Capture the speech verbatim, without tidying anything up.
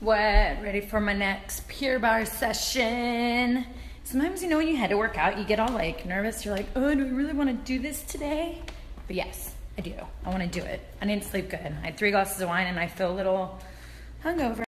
What? Ready for my next Pure Barre session. Sometimes, you know, when you head to work out, you get all like nervous. You're like, oh, do we really want to do this today? But yes, I do. I want to do it. I need to sleep good. I had three glasses of wine and I feel a little hungover.